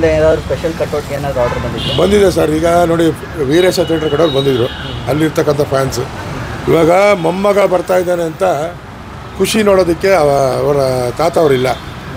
ಕಡೆಯಿಂದ ಏನಾದರೂ ಸ್ಪೆಷಲ್ ಕಟ್ಔಟ್ಗೆ ಏನಾದರೂ ಆರ್ಡರ್ ಬಂದಿದೆ ಸರ್. ಈಗ ನೋಡಿ ವೀರೇಶ ಥಿಯೇಟ್ರ್ ಕಡೆಯವ್ರು ಬಂದಿದ್ದರು, ಅಲ್ಲಿರ್ತಕ್ಕಂಥ ಫ್ಯಾನ್ಸು. ಇವಾಗ ಮೊಮ್ಮಗ ಬರ್ತಾ ಇದ್ದಾನೆ ಅಂತ ಖುಷಿ ನೋಡೋದಕ್ಕೆ ಅವರ ತಾತ ಅವರಿಲ್ಲ.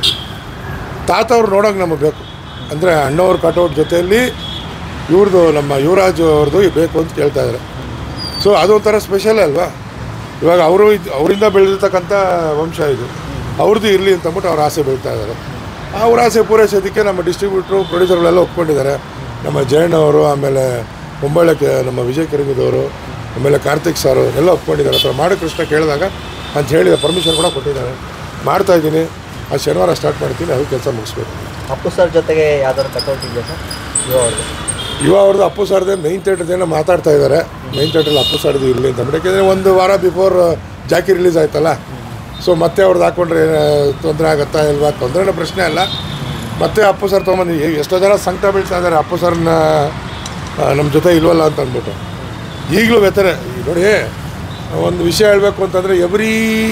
ತಾತ ಅವ್ರು ನೋಡೋಕೆ ನಮಗೆ ಬೇಕು ಅಂದರೆ ಅಣ್ಣವ್ರ ಕಟೌಟ್ ಜೊತೆಯಲ್ಲಿ ಇವ್ರದ್ದು ನಮ್ಮ ಯುವರಾಜ್ ಅವ್ರದ್ದು ಬೇಕು ಅಂತ ಕೇಳ್ತಾ ಇದ್ದಾರೆ. ಸೊ ಅದೊಂಥರ ಸ್ಪೆಷಲ್ ಅಲ್ವಾ. ಇವಾಗ ಅವರಿಂದ ಬೆಳೆದಿರ್ತಕ್ಕಂಥ ವಂಶ ಇದು, ಅವ್ರದ್ದು ಇರಲಿ ಅಂತಂದ್ಬಿಟ್ಟು ಅವ್ರ ಆಸೆ ಬೆಳೀತಾ ಇದ್ದಾರೆ. ಅವ್ರ ಆಸೆ ಪೂರೈಸೋದಕ್ಕೆ ನಮ್ಮ ಡಿಸ್ಟ್ರಿಬ್ಯೂಟ್ರು ಪ್ರೊಡ್ಯೂಸರ್ಗಳೆಲ್ಲ ಒಪ್ಕೊಂಡಿದ್ದಾರೆ. ನಮ್ಮ ಜಯಣ್ಣ ಅವರು, ಆಮೇಲೆ ಮುಂಬೈಳಕ್ಕೆ ನಮ್ಮ ವಿಜಯ್ ಕಿರಂಗಿದವರು, ಆಮೇಲೆ ಕಾರ್ತಿಕ್ ಸಾರು ಎಲ್ಲ ಒಪ್ಕೊಂಡಿದ್ದಾರೆ. ಅಥವಾ ಮಾಡಿ ಕೃಷ್ಣ ಕೇಳಿದಾಗ ಅಂತ ಹೇಳಿದ ಪರ್ಮಿಷನ್ ಕೂಡ ಕೊಟ್ಟಿದ್ದಾರೆ. ಮಾಡ್ತಾಯಿದ್ದೀನಿ, ಆ ಶನಿವಾರ ಸ್ಟಾರ್ಟ್ ಮಾಡ್ತೀನಿ, ಅದು ಕೆಲಸ ಮುಗಿಸ್ಬೇಕು. ಅಪ್ಪು ಸರ್ ಜೊತೆಗೆ ಯಾವ್ದಾದ್ರು ಕಟ್ಔಟ್ ಇದೆಯಾ ಸರ್ ಯುವ ಅವ್ರದ್ದು? ಅಪ್ಪು ಸರ್ದೇ ಮೈನ್ ಥಿಯೇಟ್ರದೇನೋ ಮಾತಾಡ್ತಾ ಇದ್ದಾರೆ. ಮೈನ್ ಥಿಯೇಟ್ರಲ್ಲಿ ಅಪ್ಪು ಸರ್ದು ಇರಲಿ ಅಂತ. ಯಾಕೆಂದರೆ ಒಂದು ವಾರ ಬಿಫೋರ್ ಜಾಕಿ ರಿಲೀಸ್ ಆಯ್ತಲ್ಲ, ಸೊ ಮತ್ತೆ ಅವ್ರದ್ದು ಹಾಕ್ಕೊಂಡ್ರೆ ತೊಂದರೆ ಆಗುತ್ತಾ ಇಲ್ವಾ? ತೊಂದರೆನ ಪ್ರಶ್ನೆ ಅಲ್ಲ. ಮತ್ತೆ ಅಪ್ಪು ಸರ್ ತೊಗೊಂಬಂದು ಎಷ್ಟೋ ಜನ ಸಂಕಟ ಬೀಳ್ತಾ ಇದ್ದಾರೆ ಅಪ್ಪು ಸರ್ನ ನಮ್ಮ ಜೊತೆ ಇಲ್ವಲ್ಲ ಅಂತ ಅಂದ್ಬಿಟ್ಟು. ಈಗಲೂ ವ್ಯತ್ಯಾಸ ನೋಡಿ, ಒಂದು ವಿಷಯ ಹೇಳಬೇಕು ಅಂತಂದರೆ ಎವ್ರಿ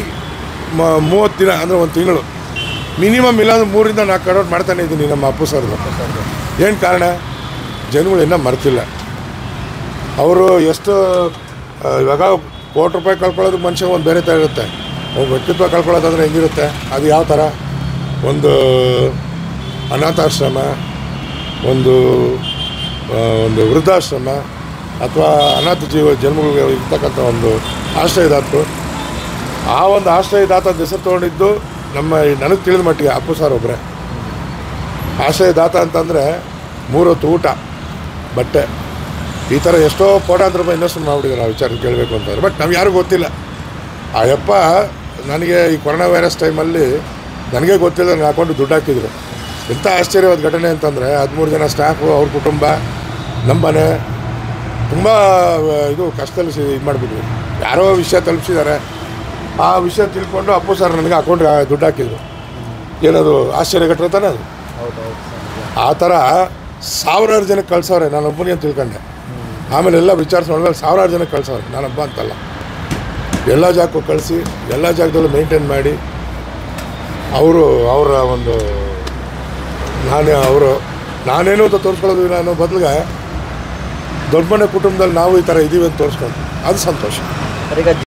30 ದಿನ ಅಂದರೆ ಒಂದು ತಿಂಗಳು ಮಿನಿಮಮ್ ಇಲ್ಲಾಂದ್ರೆ 3 ರಿಂದ 4 ಕಟೌಟ್ ಮಾಡ್ತಾನೆ ಇದ್ದೀನಿ ನಮ್ಮ ಅಪ್ಪು ಸರ್ದು. ಏನು ಕಾರಣ? ಜನಗಳು ಇನ್ನೂ ಮರ್ತಿಲ್ಲ. ಅವರು ಎಷ್ಟು ಇವಾಗ ₹1 ಕಳ್ಕೊಳ್ಳೋದು ಮನುಷ್ಯ ಒಂದು ಬೇರೆ ಥರ ಇರುತ್ತೆ. ಅವ್ರು ವ್ಯಕ್ತಿತ್ವ ಕಳ್ಕೊಳ್ಳೋದಾದರೆ ಹೆಂಗಿರುತ್ತೆ? ಅದು ಯಾವ ಥರ? ಒಂದು ಅನಾಥಾಶ್ರಮ, ಒಂದು ವೃದ್ಧಾಶ್ರಮ, ಅಥವಾ ಅನಾಥ ಜನ್ಮಗಳಿಗೆ ಇರ್ತಕ್ಕಂಥ ಒಂದು ಆಶ್ರಯದಾತರು. ಆ ಒಂದು ಆಶ್ರಯದಾತದ ಹೆಸರು ತೊಗೊಂಡಿದ್ದು ನನಗೆ ತಿಳಿದ ಮಟ್ಟಿಗೆ ಅಪ್ಪು ಸರ್ ಒಬ್ಬರೇ. ಆಶ್ರಯದಾತ ಅಂತಂದರೆ 3 ಹೊತ್ತು ಊಟ, ಬಟ್ಟೆ, ಈ ಥರ ಎಷ್ಟೋ ಕೋಟ್ಯಾಂತರ ರೂಪಾಯಿ ಇನ್ವೆಸ್ಟ್ ಮಾಡಿಬಿಟ್ಟಿದ್ದಾರೆ ಆ ವಿಚಾರ ಕೇಳಬೇಕು ಅಂತಂದರೆ. ಬಟ್ ನಮ್ಗೆ ಯಾರಿಗೂ ಗೊತ್ತಿಲ್ಲ. ಆ ಯಪ್ಪ ನನಗೆ ಈ ಕೊರೋನಾ ವೈರಸ್ ಟೈಮಲ್ಲಿ ನನಗೆ ಗೊತ್ತಿಲ್ಲ, ನನಗೆ ಹಾಕೊಂಡು ದುಡ್ಡು ಹಾಕಿದ್ರು. ಎಂಥ ಆಶ್ಚರ್ಯವಾದ ಘಟನೆ ಅಂತಂದರೆ 13 ಜನ ಸ್ಟಾಫು, ಅವ್ರ ಕುಟುಂಬ, ನಮ್ಮ ಮನೆ ತುಂಬ ಇದು ಕಷ್ಟದಲ್ಲಿ ಇದು ಮಾಡಿಬಿಟ್ವಿ. ಯಾರೋ ವಿಷಯ ತಲುಪಿಸಿದ್ದಾರೆ. ಆ ವಿಷಯ ತಿಳ್ಕೊಂಡು ಅಪ್ಪು ಸರ್ ನನಗೆ ಅಕೌಂಟ್ಗೆ ದುಡ್ಡು ಹಾಕಿದ್ರು. ಏನದು ಆಶ್ಚರ್ಯ ಘಟನೆ ತಾನೆ ಅದು. ಆ ಥರ ಸಾವಿರಾರು ಜನಕ್ಕೆ ಕಳ್ಸವ್ರೆ. ನಾನು ಒಬ್ಬನೇ ಅಂತ ತಿಳ್ಕೊಂಡೆ. ಆಮೇಲೆ ಎಲ್ಲ ವಿಚಾರಿಸಿ ನೋಡಿದ್ರೆ ಸಾವಿರಾರು ಜನಕ್ಕೆ ಕಳ್ಸವ್ರೆ. ನಾನೊಬ್ಬ ಅಂತಲ್ಲ, ಎಲ್ಲ ಜಾಗಕ್ಕೂ ಕಳಿಸಿ ಎಲ್ಲ ಜಾಗದಲ್ಲೂ ಮೇಂಟೈನ್ ಮಾಡಿ ಅವರ ಒಂದು ನಾನೇನು ಅಂತ ತೋರಿಸ್ಕೊಳ್ಳೋದು ನಾನು ಬದಲಿಗೆ ದೊಡ್ಡ ಮನೆ ಕುಟುಂಬದಲ್ಲಿ ನಾವು ಈ ಥರ ಇದ್ದೀವಿ ಅಂತ ತೋರಿಸ್ಕೊಂಡು ಅದು ಸಂತೋಷ.